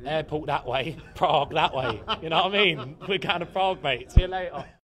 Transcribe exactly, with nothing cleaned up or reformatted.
Airport that way, Prague that way. You know what I mean? We're going to Prague, mate. See you later.